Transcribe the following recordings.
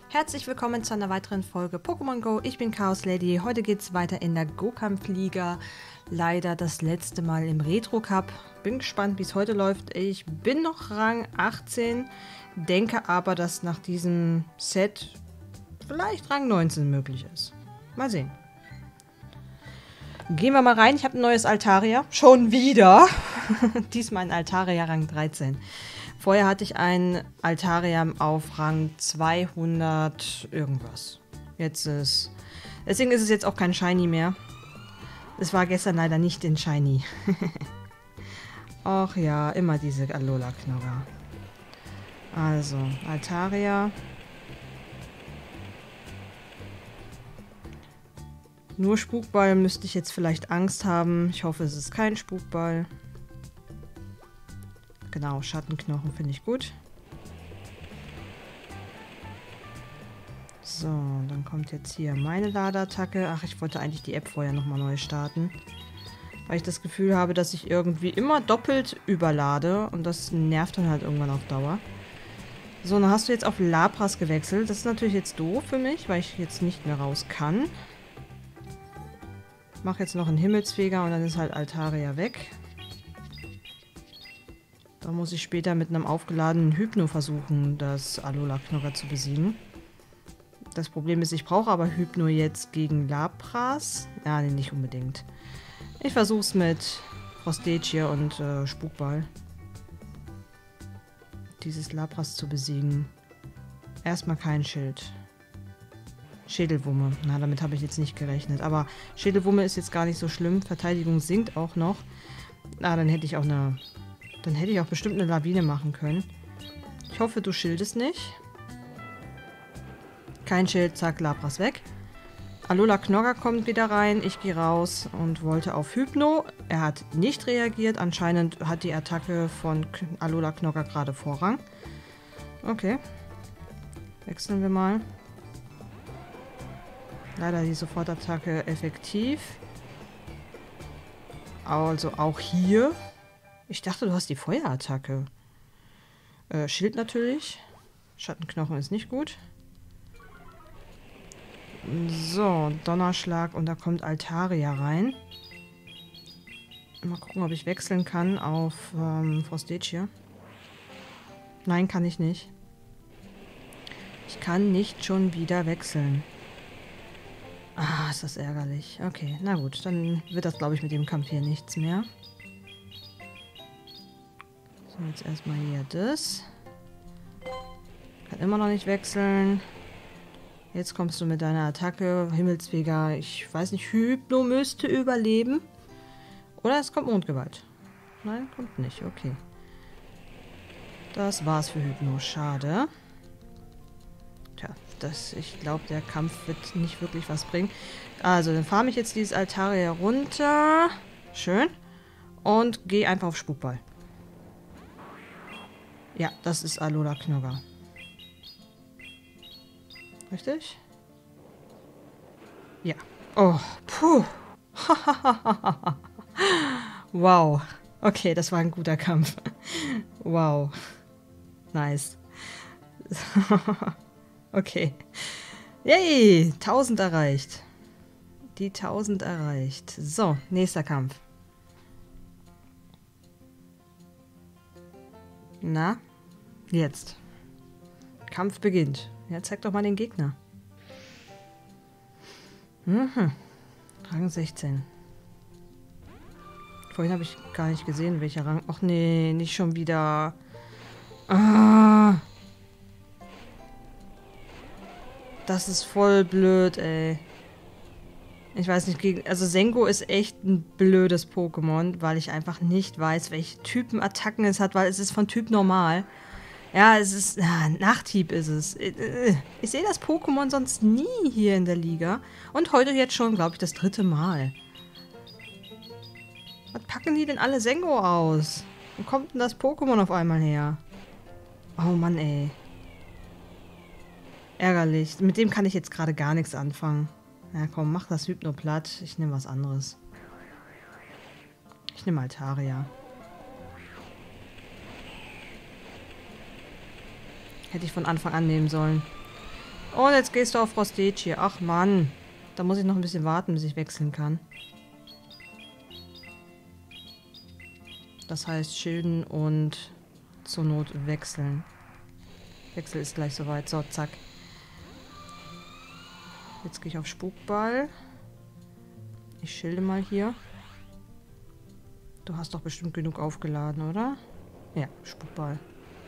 Herzlich willkommen zu einer weiteren Folge Pokémon Go. Ich bin Chaos Lady. Heute geht es weiter in der Go-Kampf-Liga. Leider das letzte Mal im Retro-Cup. Bin gespannt, wie es heute läuft. Ich bin noch Rang 18, denke aber, dass nach diesem Set vielleicht Rang 19 möglich ist. Mal sehen. Gehen wir mal rein. Ich habe ein neues Altaria. Schon wieder. Diesmal ein Altaria Rang 13. Vorher hatte ich ein Altaria auf Rang 200 irgendwas. Deswegen ist es jetzt auch kein Shiny mehr. Es war gestern leider nicht in Shiny. Ach ja, immer diese Alola-Knogger. Also, Altaria. Nur Spukball müsste ich jetzt vielleicht Angst haben. Ich hoffe, es ist kein Spukball. Genau, Schattenknochen finde ich gut. So, dann kommt jetzt hier meine Ladeattacke. Ach, ich wollte eigentlich die App vorher nochmal neu starten. Weil ich das Gefühl habe, dass ich irgendwie immer doppelt überlade. Und das nervt dann halt irgendwann auf Dauer. So, dann hast du jetzt auf Lapras gewechselt. Das ist natürlich jetzt doof für mich, weil ich jetzt nicht mehr raus kann. Mach jetzt noch einen Himmelsfeger und dann ist halt Altaria weg. Da muss ich später mit einem aufgeladenen Hypno versuchen, das Alola-Knogger zu besiegen. Das Problem ist, ich brauche aber Hypno jetzt gegen Lapras. Ja, nee, nicht unbedingt. Ich versuche es mit Frostage und Spukball. Dieses Lapras zu besiegen. Erstmal kein Schild. Schädelwumme. Na, damit habe ich jetzt nicht gerechnet. Aber Schädelwumme ist jetzt gar nicht so schlimm. Verteidigung sinkt auch noch. Na, dann hätte ich auch bestimmt eine Lawine machen können. Ich hoffe, du schildest nicht. Kein Schild, zack, Lapras weg. Alola-Knogger kommt wieder rein. Ich gehe raus und wollte auf Hypno. Er hat nicht reagiert. Anscheinend hat die Attacke von Alola-Knogger gerade Vorrang. Okay. Wechseln wir mal. Leider die Sofortattacke effektiv. Also auch hier. Ich dachte, du hast die Feuerattacke. Schild natürlich. Schattenknochen ist nicht gut. So, Donnerschlag und da kommt Altaria rein. Mal gucken, ob ich wechseln kann auf Frostage. Nein, kann ich nicht. Ich kann nicht schon wieder wechseln. Ah, ist das ärgerlich. Okay, na gut, dann wird das, glaube ich, mit dem Kampf hier nichts mehr. So, jetzt erstmal hier das. Kann immer noch nicht wechseln. Jetzt kommst du mit deiner Attacke. Himmelsfeger, ich weiß nicht, Hypno müsste überleben. Oder es kommt Mondgewalt. Nein, kommt nicht, okay. Das war's für Hypno, schade. Tja, ich glaube, der Kampf wird nicht wirklich was bringen. Also, dann farme ich jetzt dieses Altaria runter. Schön. Und gehe einfach auf Spukball. Ja, das ist Alola-Knogger. Richtig? Ja. Oh, puh. Wow. Okay, das war ein guter Kampf. Wow. Nice. Okay. Yay! 1000 erreicht. Die 1000 erreicht. So, nächster Kampf. Na? Jetzt. Kampf beginnt. Ja, zeig doch mal den Gegner. Mhm. Rang 16. Vorhin habe ich gar nicht gesehen, welcher Rang... Ach nee, nicht schon wieder. Ah. Das ist voll blöd, ey. Ich weiß nicht, also Sengo ist echt ein blödes Pokémon, weil ich einfach nicht weiß, welche Typen Attacken es hat, weil es ist von Typ normal. Ja, es ist... Nachthieb ist es. Ich sehe das Pokémon sonst nie hier in der Liga. Und heute jetzt schon, glaube ich, das 3. Mal. Was packen die denn alle Sengo aus? Wo kommt denn das Pokémon auf einmal her? Oh Mann, ey. Ärgerlich. Mit dem kann ich jetzt gerade gar nichts anfangen. Ja, komm, mach das Hypno platt. Ich nehme was anderes. Ich nehme Altaria. Hätte ich von Anfang an nehmen sollen. Und jetzt gehst du auf Frosteci. Ach Mann. Da muss ich noch ein bisschen warten, bis ich wechseln kann. Das heißt, schilden und zur Not wechseln. Wechsel ist gleich soweit. So, zack. Jetzt gehe ich auf Spukball. Ich schilde mal hier. Du hast doch bestimmt genug aufgeladen, oder? Ja, Spukball.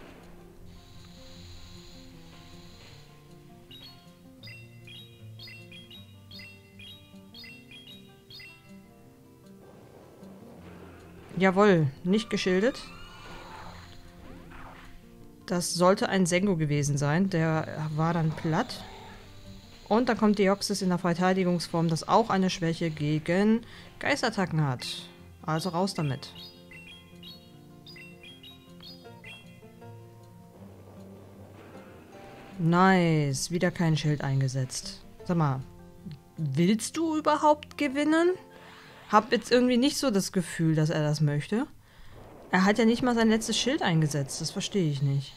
Jawohl, nicht geschildert. Das sollte ein Sengo gewesen sein. Der war dann platt. Und dann kommt Deoxys in der Verteidigungsform, das auch eine Schwäche gegen Geistattacken hat. Also raus damit. Nice. Wieder kein Schild eingesetzt. Sag mal, willst du überhaupt gewinnen? Hab jetzt irgendwie nicht so das Gefühl, dass er das möchte. Er hat ja nicht mal sein letztes Schild eingesetzt. Das verstehe ich nicht.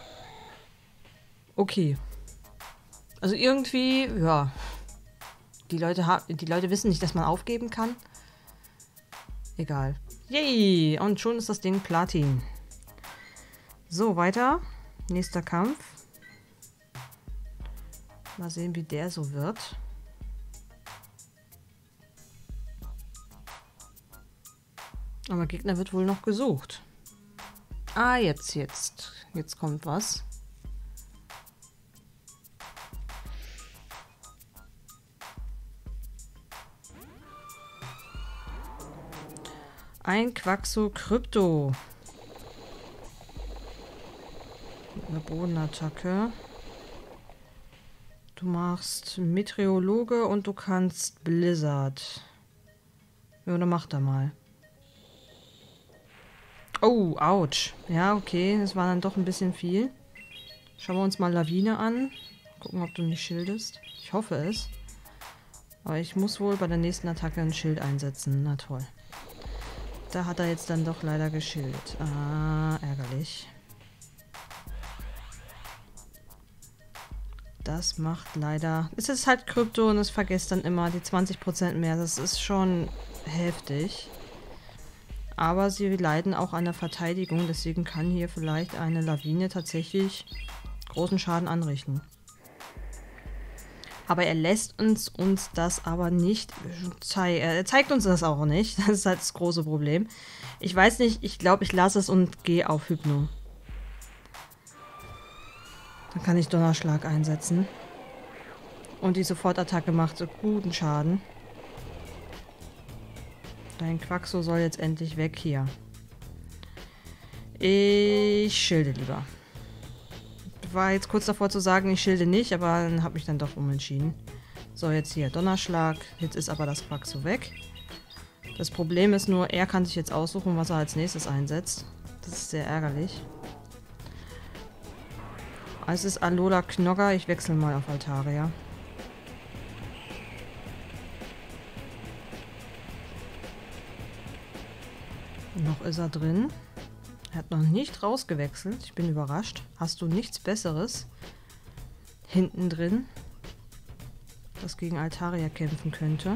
Okay. Also irgendwie, ja. Die Leute wissen nicht, dass man aufgeben kann. Egal. Yay! Und schon ist das Ding Platin. So, weiter. Nächster Kampf. Mal sehen, wie der so wird. Aber Gegner wird wohl noch gesucht. Ah, jetzt. Jetzt kommt was. Ein Quaxo Krypto. Mit einer Bodenattacke. Du machst Meteorologe und du kannst Blizzard. Ja, dann mach da mal. Oh, ouch. Ja, okay, das war dann doch ein bisschen viel. Schauen wir uns mal Lawine an. Gucken, ob du nicht schildest. Ich hoffe es. Aber ich muss wohl bei der nächsten Attacke ein Schild einsetzen. Na toll. Da hat er jetzt dann doch leider geschildert. Ah, ärgerlich. Das macht leider... Es ist halt Krypto und es vergesst dann immer die 20% mehr. Das ist schon heftig. Aber sie leiden auch an der Verteidigung. Deswegen kann hier vielleicht eine Lawine tatsächlich großen Schaden anrichten. Aber er lässt uns das aber nicht zeigen. Er zeigt uns das auch nicht. Das ist halt das große Problem. Ich weiß nicht, ich glaube, ich lasse es und gehe auf Hypno. Dann kann ich Donnerschlag einsetzen. Und die Sofortattacke macht so guten Schaden. Dein Quaxo soll jetzt endlich weg hier. Ich schilde lieber. War jetzt kurz davor zu sagen, ich schilde nicht, aber dann habe ich dann doch umentschieden. So, jetzt hier Donnerschlag. Jetzt ist aber das Quaxo weg. Das Problem ist nur, er kann sich jetzt aussuchen, was er als nächstes einsetzt. Das ist sehr ärgerlich. Es ist Alola Knogger. Ich wechsle mal auf Altaria. Noch ist er drin. Er hat noch nicht rausgewechselt. Ich bin überrascht. Hast du nichts Besseres hinten drin, das gegen Altaria kämpfen könnte?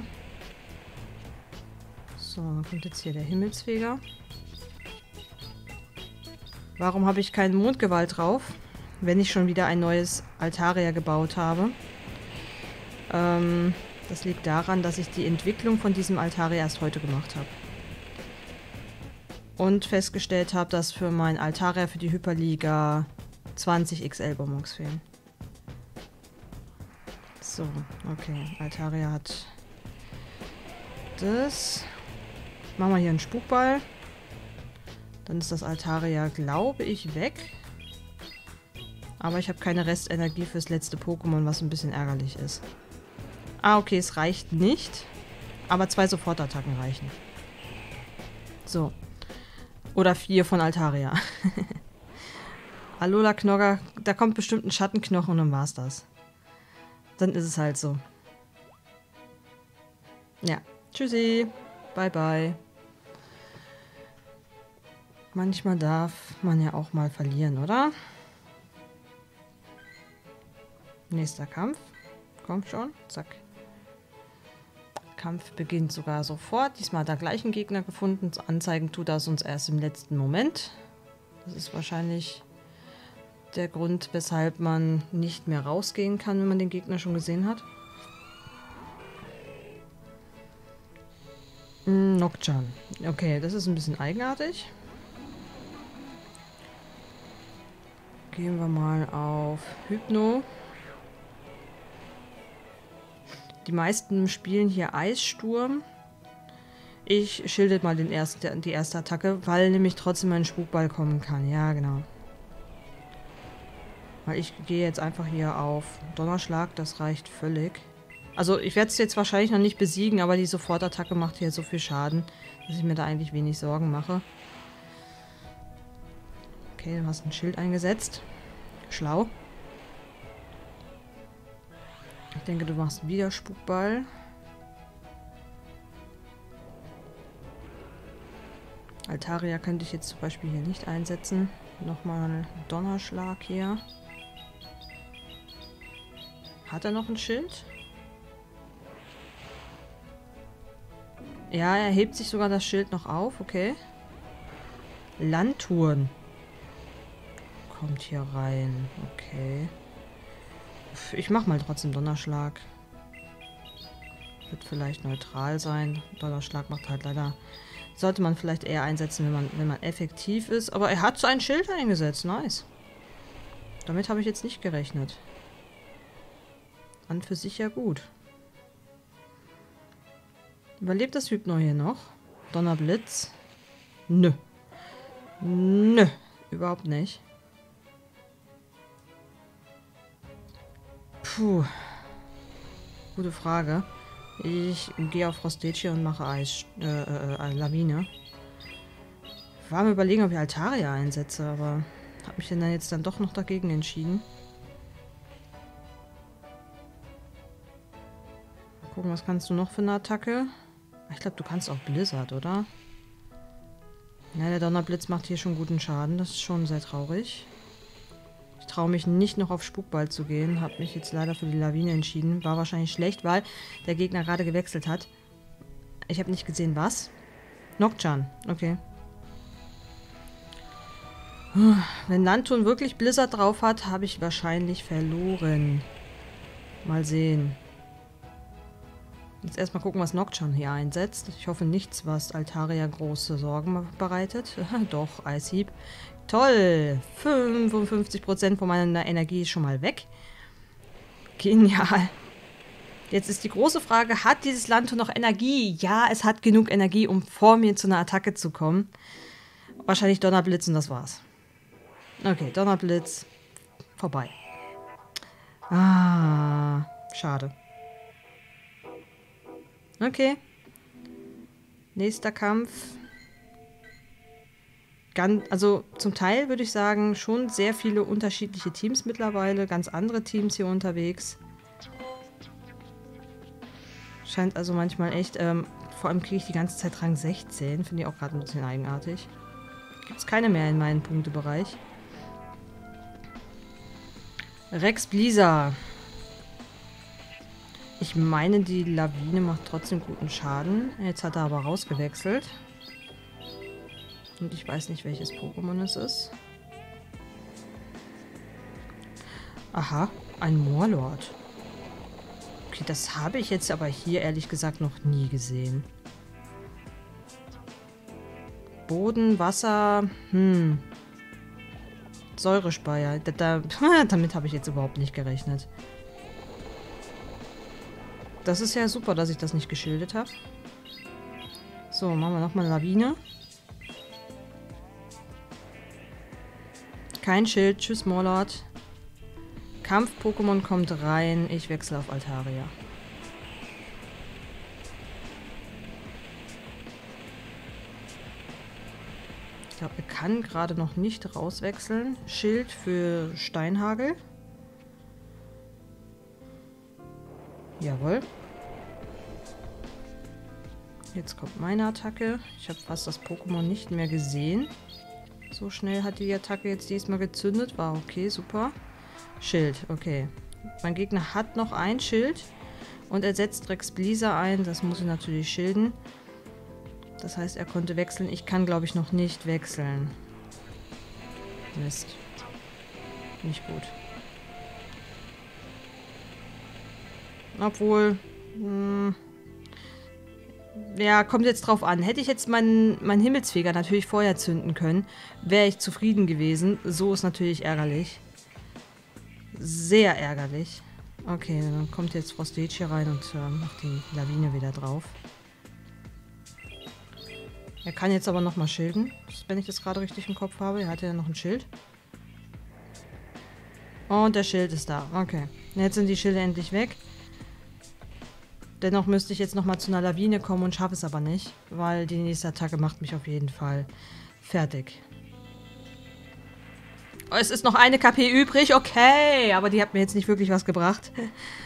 So, dann kommt jetzt hier der Himmelsfeger. Warum habe ich keinen Mondgewalt drauf, wenn ich schon wieder ein neues Altaria gebaut habe? Das liegt daran, dass ich die Entwicklung von diesem Altaria erst heute gemacht habe. Und festgestellt habe, dass für mein Altaria für die Hyperliga 20 XL-Bonbons fehlen. So, okay. Altaria hat das. Machen wir hier einen Spukball. Dann ist das Altaria, glaube ich, weg. Aber ich habe keine Restenergie fürs letzte Pokémon, was ein bisschen ärgerlich ist. Ah, okay, es reicht nicht. Aber 2 Sofortattacken reichen. So. Oder 4 von Altaria. Alola Knogger, da kommt bestimmt ein Schattenknochen und dann war's das. Dann ist es halt so. Ja. Tschüssi. Bye bye. Manchmal darf man ja auch mal verlieren, oder? Nächster Kampf. Kommt schon. Zack. Kampf beginnt sogar sofort. Diesmal hat er gleich einen Gegner gefunden. Anzeigen tut das uns erst im letzten Moment. Das ist wahrscheinlich der Grund, weshalb man nicht mehr rausgehen kann, wenn man den Gegner schon gesehen hat. Nocturne. Okay, das ist ein bisschen eigenartig. Gehen wir mal auf Hypno. Die meisten spielen hier Eissturm. Ich schilde mal die erste Attacke, weil nämlich trotzdem ein Spukball kommen kann. Ja, genau. Weil ich gehe jetzt einfach hier auf Donnerschlag, das reicht völlig. Also ich werde es jetzt wahrscheinlich noch nicht besiegen, aber die Sofortattacke macht hier so viel Schaden, dass ich mir da eigentlich wenig Sorgen mache. Okay, du hast ein Schild eingesetzt. Schlau. Ich denke, du machst wieder Spukball. Altaria könnte ich jetzt zum Beispiel hier nicht einsetzen. Nochmal Donnerschlag hier. Hat er noch ein Schild? Ja, er hebt sich sogar das Schild noch auf. Okay. Landtouren. Kommt hier rein. Okay. Ich mach mal trotzdem Donnerschlag. Wird vielleicht neutral sein. Donnerschlag macht halt leider... Sollte man vielleicht eher einsetzen, wenn man effektiv ist. Aber er hat so ein Schild eingesetzt. Nice. Damit habe ich jetzt nicht gerechnet. An für sich ja gut. Überlebt das Hypno hier noch? Donnerblitz? Nö. Nö. Überhaupt nicht. Puh. Gute Frage. Ich gehe auf Frostecie und mache Lawine. War am Überlegen, ob ich Altaria einsetze, aber habe mich dann jetzt doch noch dagegen entschieden. Mal gucken, was kannst du noch für eine Attacke? Ich glaube, du kannst auch Blizzard, oder? Ja, der Donnerblitz macht hier schon guten Schaden. Das ist schon sehr traurig. Ich traue mich nicht noch auf Spukball zu gehen. Habe mich jetzt leider für die Lawine entschieden. War wahrscheinlich schlecht, weil der Gegner gerade gewechselt hat. Ich habe nicht gesehen, was. Nocturne. Okay. Wenn Landtun wirklich Blizzard drauf hat, habe ich wahrscheinlich verloren. Mal sehen. Jetzt erstmal gucken, was Nocturne hier einsetzt. Ich hoffe nichts, was Altaria große Sorgen bereitet. Doch, Eishieb. Toll! 55% von meiner Energie ist schon mal weg. Genial. Jetzt ist die große Frage, hat dieses Landtun noch Energie? Ja, es hat genug Energie, um vor mir zu einer Attacke zu kommen. Wahrscheinlich Donnerblitz und das war's. Okay, Donnerblitz. Vorbei. Ah, schade. Okay. Nächster Kampf. Also zum Teil würde ich sagen, schon sehr viele unterschiedliche Teams mittlerweile. Ganz andere Teams hier unterwegs. Scheint also manchmal echt... vor allem kriege ich die ganze Zeit Rang 16. Finde ich auch gerade ein bisschen eigenartig. Gibt es keine mehr in meinem Punktebereich. Rex Blizzard. Ich meine, die Lawine macht trotzdem guten Schaden. Jetzt hat er aber rausgewechselt. Und ich weiß nicht, welches Pokémon es ist. Aha, ein Moorlord. Okay, das habe ich jetzt aber hier ehrlich gesagt noch nie gesehen. Boden, Wasser, Säurespeier. Damit habe ich jetzt überhaupt nicht gerechnet. Das ist ja super, dass ich das nicht geschildert habe. So, machen wir nochmal Lawine. Kein Schild. Tschüss, Moorlord. Kampf-Pokémon kommt rein. Ich wechsle auf Altaria. Ich glaube, er kann gerade noch nicht rauswechseln. Schild für Steinhagel. Jawohl. Jetzt kommt meine Attacke. Ich habe fast das Pokémon nicht mehr gesehen. So schnell hat die Attacke jetzt diesmal gezündet. War okay, super. Schild, okay. Mein Gegner hat noch ein Schild und er setzt Rex Blizzard ein. Das muss ich natürlich schilden. Das heißt, er konnte wechseln. Ich kann, glaube ich, noch nicht wechseln. Mist. Nicht gut. Obwohl... ja, kommt jetzt drauf an. Hätte ich jetzt meinen Himmelsfeger natürlich vorher zünden können, wäre ich zufrieden gewesen. So ist natürlich ärgerlich. Sehr ärgerlich. Okay, dann kommt jetzt Frostage hier rein und macht die Lawine wieder drauf. Er kann jetzt aber nochmal schilden, wenn ich das gerade richtig im Kopf habe. Er hatte ja noch ein Schild. Und der Schild ist da. Okay. Jetzt sind die Schilde endlich weg. Dennoch müsste ich jetzt nochmal zu einer Lawine kommen und schaffe es aber nicht, weil die nächste Attacke macht mich auf jeden Fall fertig. Oh, es ist noch eine KP übrig, okay, aber die hat mir jetzt nicht wirklich was gebracht.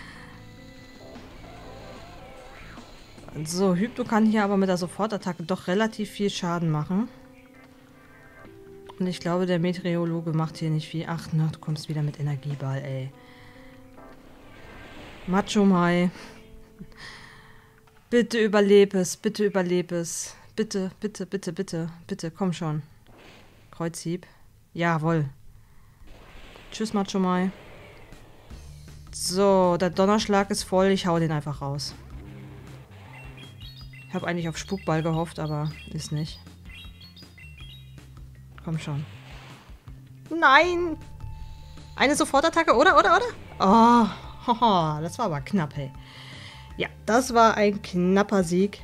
So, Hypno kann hier aber mit der Sofortattacke doch relativ viel Schaden machen. Und ich glaube, der Meteorologe macht hier nicht viel. Ach, na, du kommst wieder mit Energieball, ey. Macho Mai. Bitte überleb es, bitte überleb es. Bitte, bitte, bitte, bitte, bitte, komm schon. Kreuzhieb. Jawohl. Tschüss, Macho Mai. So, der Donnerschlag ist voll, ich hau den einfach raus. Ich habe eigentlich auf Spukball gehofft, aber ist nicht. Komm schon. Nein! Eine Sofortattacke, oder? Oh, haha, das war aber knapp, hey. Ja, das war ein knapper Sieg.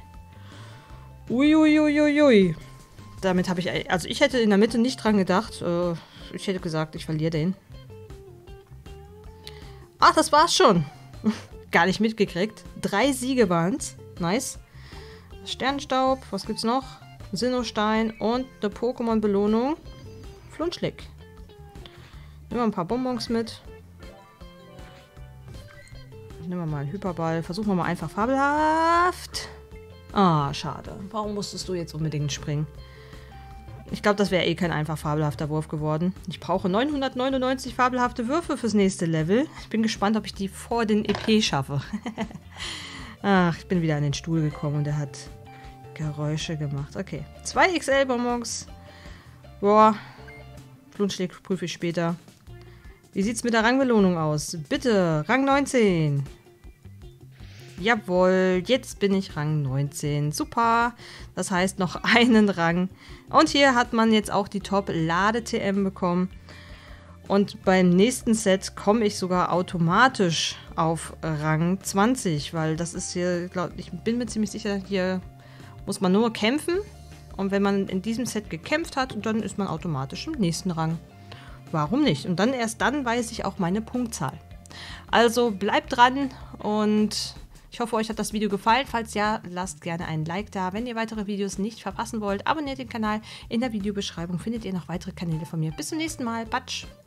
Uiuiuiui. Damit habe ich... Also ich hätte in der Mitte nicht dran gedacht. Ich hätte gesagt, ich verliere den. Ach, das war's schon. Gar nicht mitgekriegt. 3 Siege waren's. Nice. Sternenstaub. Was gibt's noch? Sinnohstein und eine Pokémon-Belohnung. Flunschlick. Nehmen wir ein paar Bonbons mit. Nehmen wir mal einen Hyperball. Versuchen wir mal einfach fabelhaft. Ah, schade. Warum musstest du jetzt unbedingt springen? Ich glaube, das wäre eh kein einfach fabelhafter Wurf geworden. Ich brauche 999 fabelhafte Würfe fürs nächste Level. Ich bin gespannt, ob ich die vor den EP schaffe. Ach, ich bin wieder an den Stuhl gekommen und er hat Geräusche gemacht. Okay, 2 XL-Bonbons. Boah. Flunschlick prüfe ich später. Wie sieht's mit der Rangbelohnung aus? Bitte, Rang 19. Jawohl, jetzt bin ich Rang 19. Super. Das heißt noch einen Rang. Und hier hat man jetzt auch die Top-Lade-TM bekommen. Und beim nächsten Set komme ich sogar automatisch auf Rang 20. Weil das ist hier, ich bin mir ziemlich sicher, hier muss man nur kämpfen. Und wenn man in diesem Set gekämpft hat, dann ist man automatisch im nächsten Rang. Warum nicht? Und dann erst dann weiß ich auch meine Punktzahl. Also bleibt dran und ich hoffe, euch hat das Video gefallen. Falls ja, lasst gerne einen Like da. Wenn ihr weitere Videos nicht verpassen wollt, abonniert den Kanal. In der Videobeschreibung findet ihr noch weitere Kanäle von mir. Bis zum nächsten Mal. Batsch!